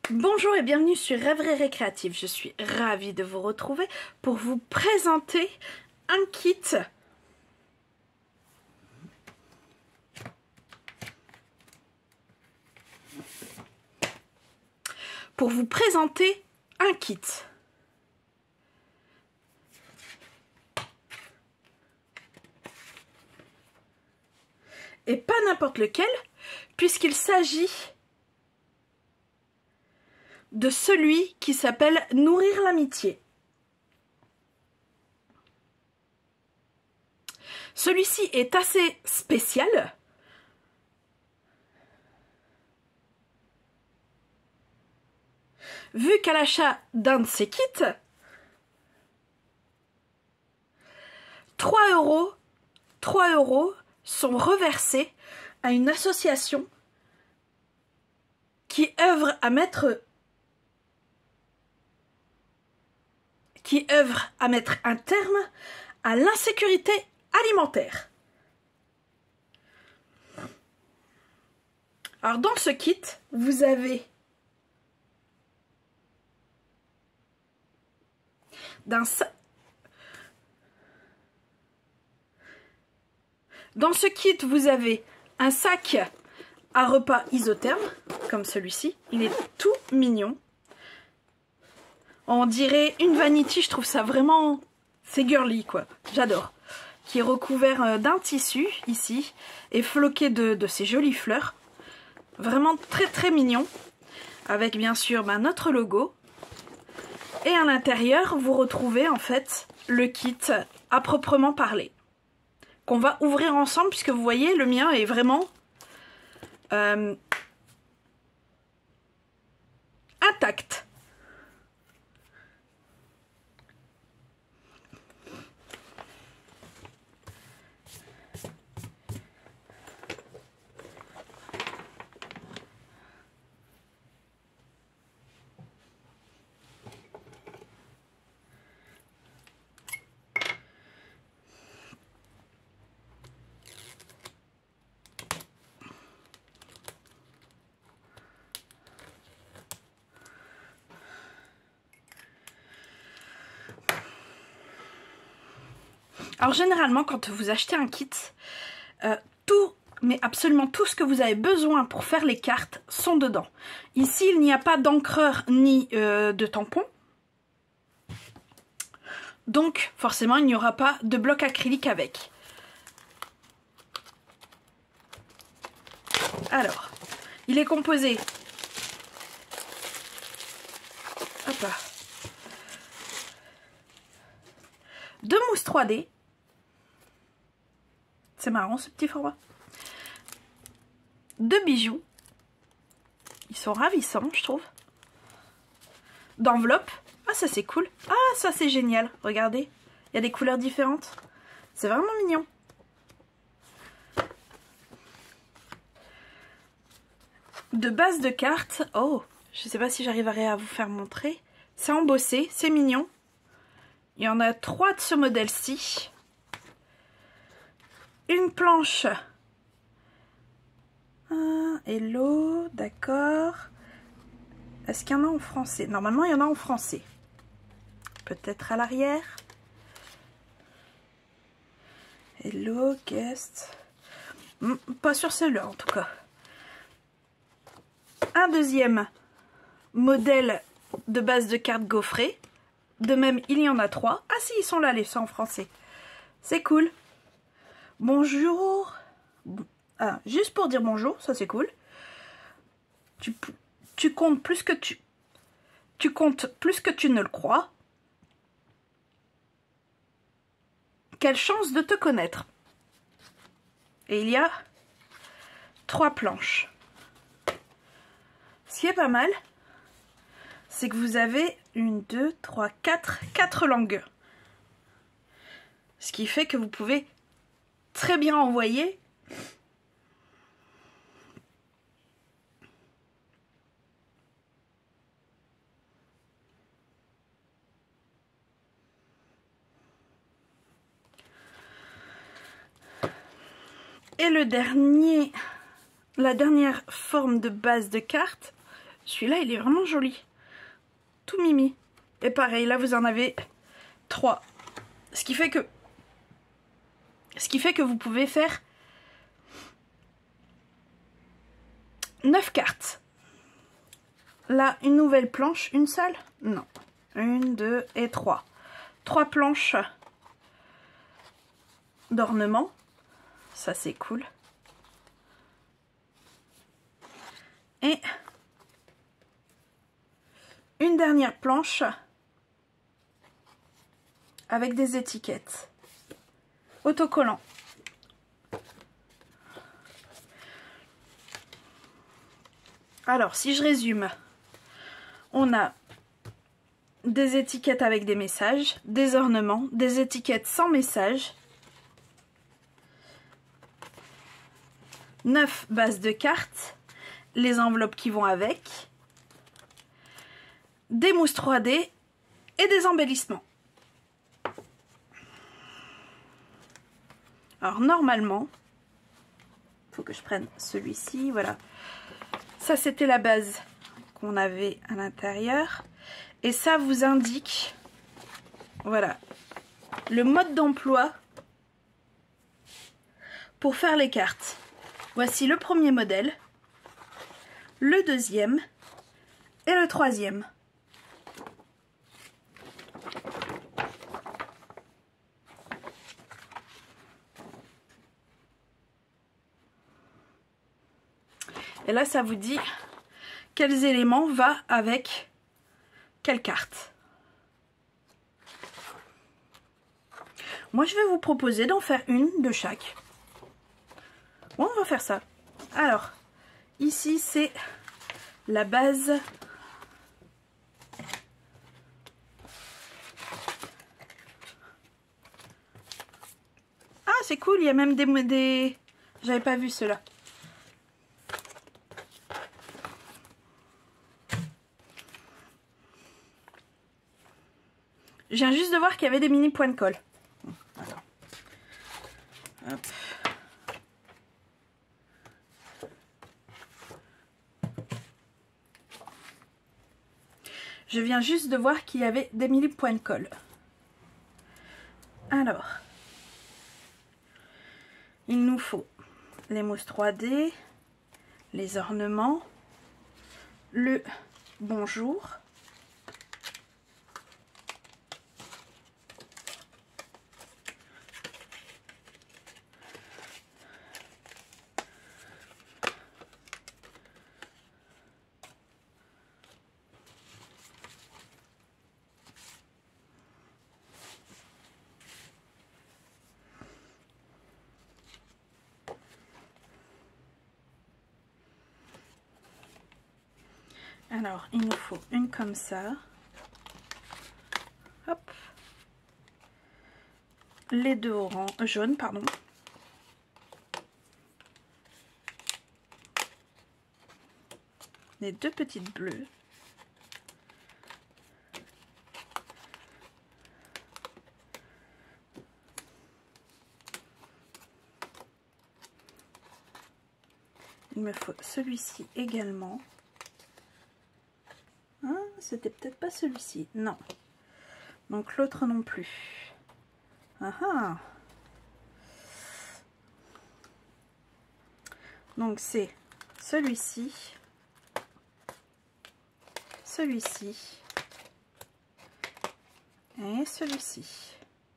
Bonjour et bienvenue sur Rêverie Récréative. Je suis ravie de vous retrouver pour vous présenter un kit et pas n'importe lequel, puisqu'il s'agit de celui qui s'appelle Nourrir l'amitié. Celui-ci est assez spécial. Vu qu'à l'achat d'un de ces kits, 3 € sont reversés à une association qui œuvre à mettre un terme à l'insécurité alimentaire. Alors dans ce kit, vous avez un sac à repas isotherme, comme celui-ci. Il est tout mignon. On dirait une vanity, je trouve ça vraiment... C'est girly, quoi. J'adore. Qui est recouvert d'un tissu, ici, et floqué de ces jolies fleurs. Vraiment très très mignon. Avec bien sûr notre logo. Et à l'intérieur, vous retrouvez en fait le kit à proprement parler. Qu'on va ouvrir ensemble, puisque vous voyez, le mien est vraiment intact. Alors généralement quand vous achetez un kit, mais absolument tout ce que vous avez besoin pour faire les cartes sont dedans. Ici il n'y a pas d'encreur ni de tampon. Donc forcément il n'y aura pas de bloc acrylique avec. Alors, il est composé de mousse 3D. C'est marrant ce petit format. De bijoux. Ils sont ravissants, je trouve. D'enveloppes. Ah, ça c'est cool. Ah, ça c'est génial. Regardez. Il y a des couleurs différentes. C'est vraiment mignon. De base de cartes. Oh, je sais pas si j'arriverai à vous faire montrer. C'est embossé, c'est mignon. Il y en a 3 de ce modèle-ci. Une planche. Hello, d'accord. Est-ce qu'il y en a en français? Normalement, il y en a en français. Peut-être à l'arrière. Hello, guest. Pas sur celle-là, en tout cas. Un deuxième modèle de base de cartes gaufrées. De même, il y en a 3. Ah si, ils sont là, les sons en français. C'est cool. Bonjour. Ah, juste pour dire bonjour, ça c'est cool. Tu comptes plus que tu comptes plus que tu ne le crois. Quelle chance de te connaître. Et il y a 3 planches. Ce qui est pas mal, c'est que vous avez 4 langues. Ce qui fait que vous pouvez très bien envoyer et la dernière forme de base de carte, Celui-là, il est vraiment joli. Tout mimi. Et pareil, là, vous en avez 3. Ce qui fait que vous pouvez faire 9 cartes. Là, une nouvelle planche, une seule? Non. 1, 2 et 3. 3 planches d'ornement. Ça, c'est cool. Et une dernière planche avec des étiquettes. Autocollants. Alors, si je résume, on a des étiquettes avec des messages, des ornements, des étiquettes sans message, 9 bases de cartes, les enveloppes qui vont avec, des mousses 3D et des embellissements. Alors normalement, il faut que je prenne celui-ci, voilà. Ça c'était la base qu'on avait à l'intérieur. Et ça vous indique, voilà, le mode d'emploi pour faire les cartes. Voici le premier modèle, le deuxième et le troisième. Et là, ça vous dit quels éléments va avec quelle carte. Moi, je vais vous proposer d'en faire une de chaque. Bon, on va faire ça. Alors, ici, c'est la base. Ah, c'est cool, il y a même des... J'avais pas vu cela. Je viens juste de voir qu'il y avait des mini points de colle. Attends. Hop. Je viens juste de voir qu'il y avait des mini points de colle. Alors, il nous faut les mousses 3D, les ornements, le bonjour, alors il nous faut une comme ça, hop, les deux jaunes, pardon, les deux petites bleues, il me faut celui-ci également. Ah, c'était peut-être pas celui-ci, non. Donc l'autre non plus. Ah ah. Donc c'est celui-ci, celui-ci et celui-ci.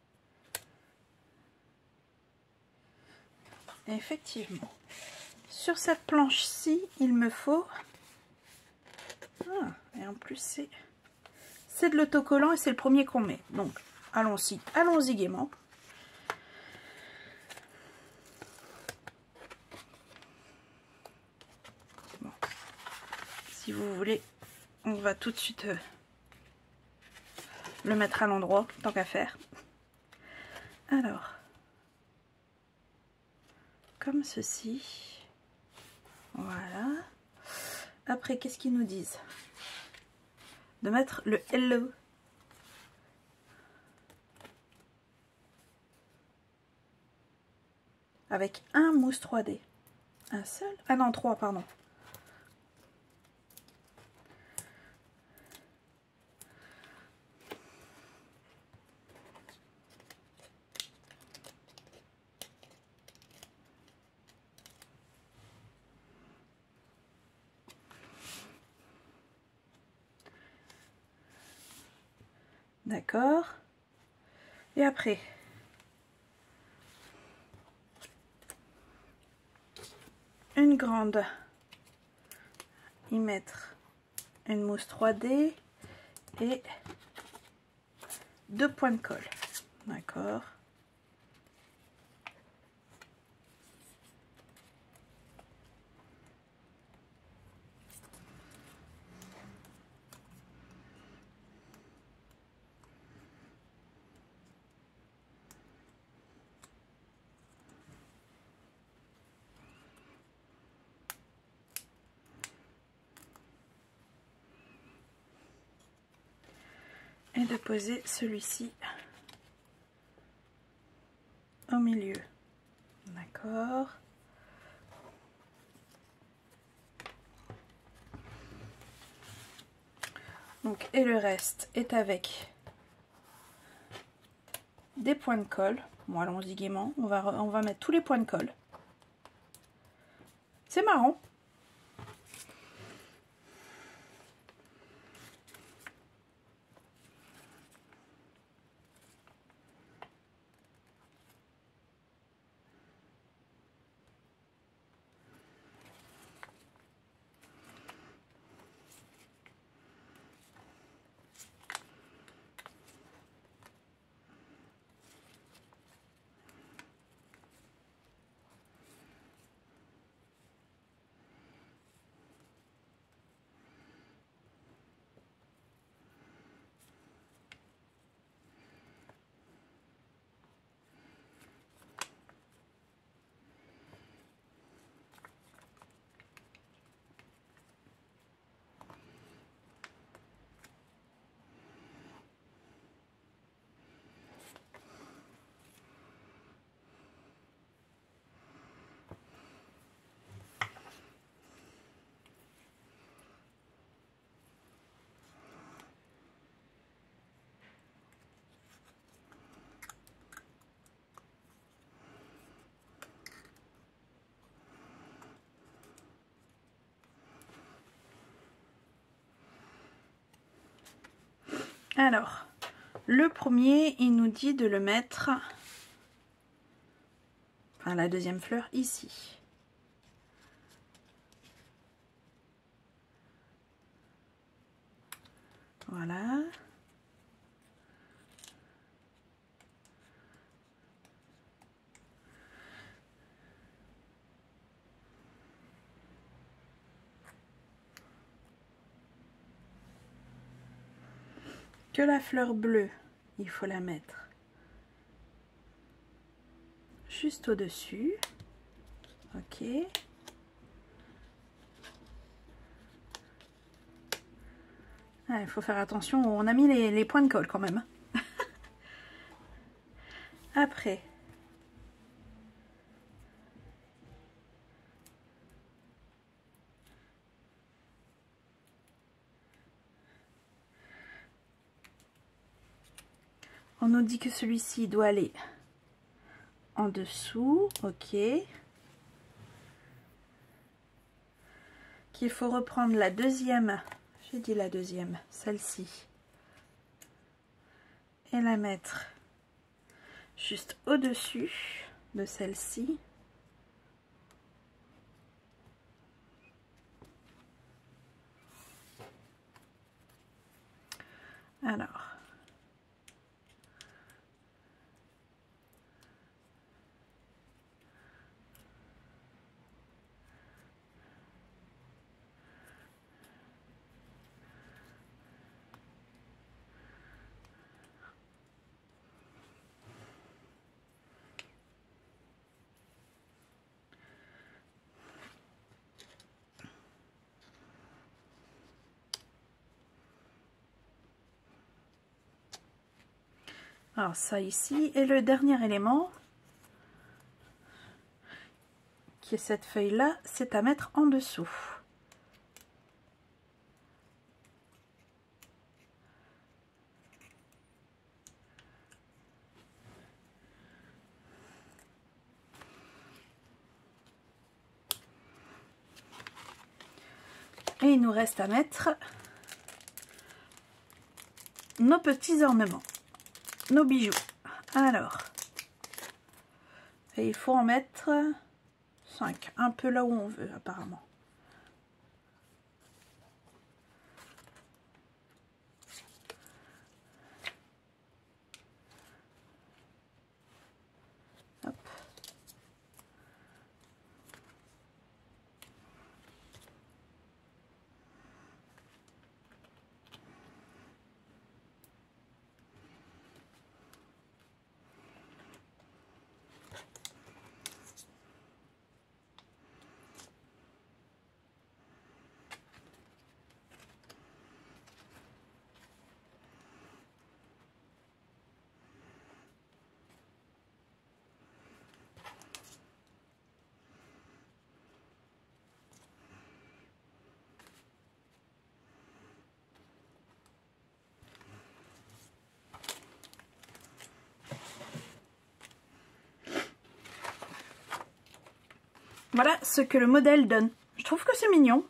Effectivement, sur cette planche-ci, il me faut... Ah, et en plus c'est de l'autocollant et c'est le premier qu'on met. Donc allons-y gaiement. Bon. Si vous voulez, on va tout de suite le mettre à l'endroit, tant qu'à faire. Alors, comme ceci. Voilà. Après, qu'est-ce qu'ils nous disent? De mettre le hello. Avec un mousse 3D. Un seul? Ah non, 3, pardon. D'accord. Et après, une grande, y mettre une mousse 3D et 2 points de colle. D'accord. Et de poser celui-ci au milieu. D'accord. Donc, et le reste est avec des points de colle. Bon, allons-y gaiement. On va mettre tous les points de colle. C'est marrant. Alors, le premier, il nous dit de le mettre, enfin la deuxième fleur, ici. Voilà. Que la fleur bleue, il faut la mettre juste au-dessus. Ok. Ah, il faut faire attention, on a mis les points de colle quand même. Après, on nous dit que celui-ci doit aller en dessous, ok. Qu'il faut reprendre la deuxième, j'ai dit la deuxième, celle-ci, et la mettre juste au-dessus de celle-ci. Alors, ça ici, et le dernier élément, qui est cette feuille-là, c'est à mettre en dessous. Et il nous reste à mettre nos petits ornements, nos bijoux. Alors, et il faut en mettre 5, un peu là où on veut apparemment. Hop. Voilà ce que le modèle donne. Je trouve que c'est mignon.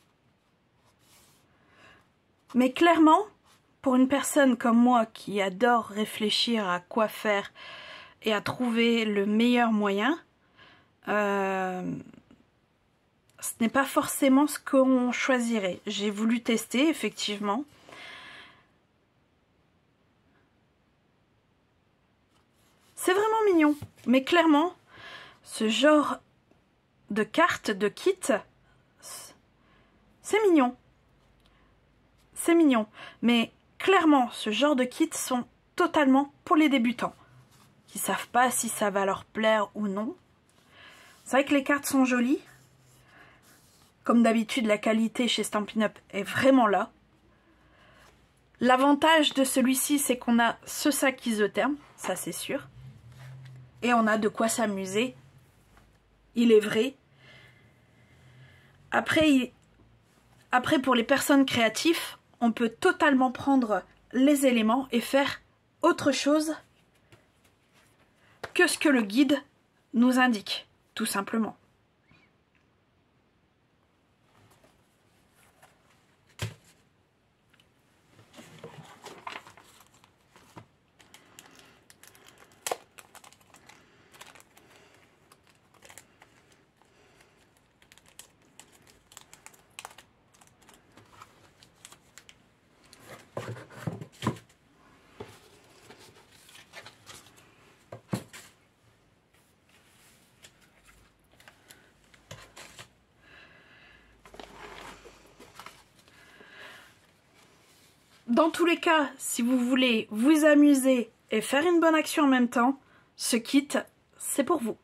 Mais clairement, pour une personne comme moi qui adore réfléchir à quoi faire et à trouver le meilleur moyen, ce n'est pas forcément ce qu'on choisirait. J'ai voulu tester, effectivement. C'est vraiment mignon. Mais clairement, ce genre de cartes, de kit, c'est mignon. C'est mignon. Mais clairement, ce genre de kits sont totalement pour les débutants. Qui ne savent pas si ça va leur plaire ou non. C'est vrai que les cartes sont jolies. Comme d'habitude, la qualité chez Stampin' Up est vraiment là. L'avantage de celui-ci, c'est qu'on a ce sac isotherme, ça c'est sûr. Et on a de quoi s'amuser. Il est vrai. Après, pour les personnes créatives, on peut totalement prendre les éléments et faire autre chose que ce que le guide nous indique, tout simplement. Dans tous les cas, si vous voulez vous amuser et faire une bonne action en même temps, ce kit, c'est pour vous.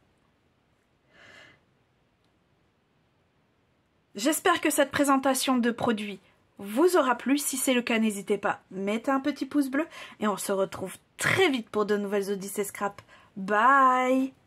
J'espère que cette présentation de produits vous aura plu. Si c'est le cas, n'hésitez pas, mettez un petit pouce bleu et on se retrouve très vite pour de nouvelles Odyssées Scrap. Bye!